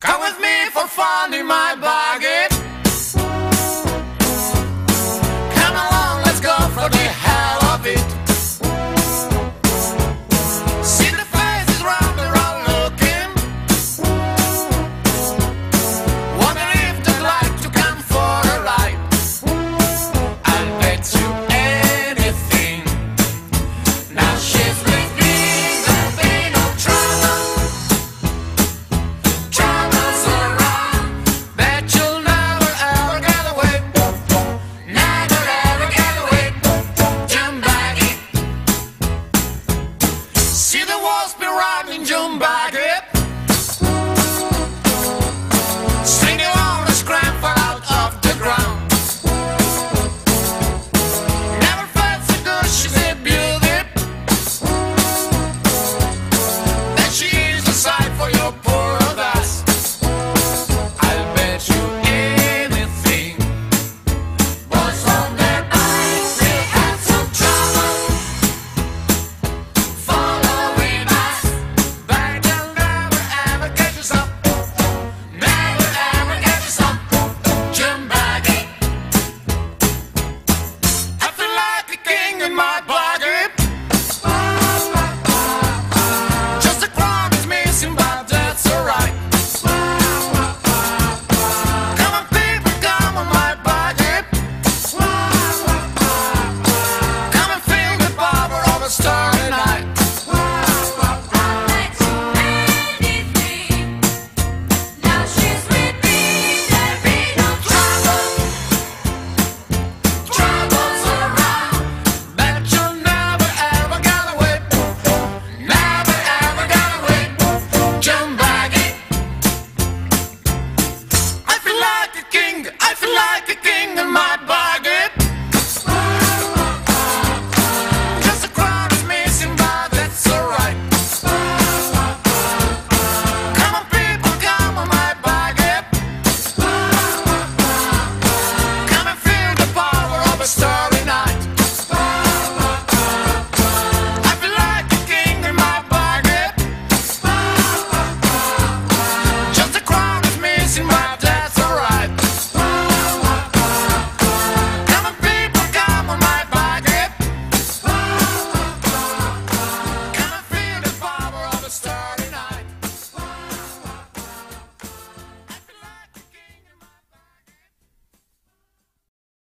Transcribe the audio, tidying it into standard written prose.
Come with me for fun in my buggy. Come along, let's go for the hell of it. See the faces round, they're all looking. Wonder if they'd like to come for a ride. I'll bet you anything. Now she's with me, there'll be no trouble. Trouble's around, bet you'll never ever get away. Never ever get away. Jump baggy. See the walls be riding, jump baggy.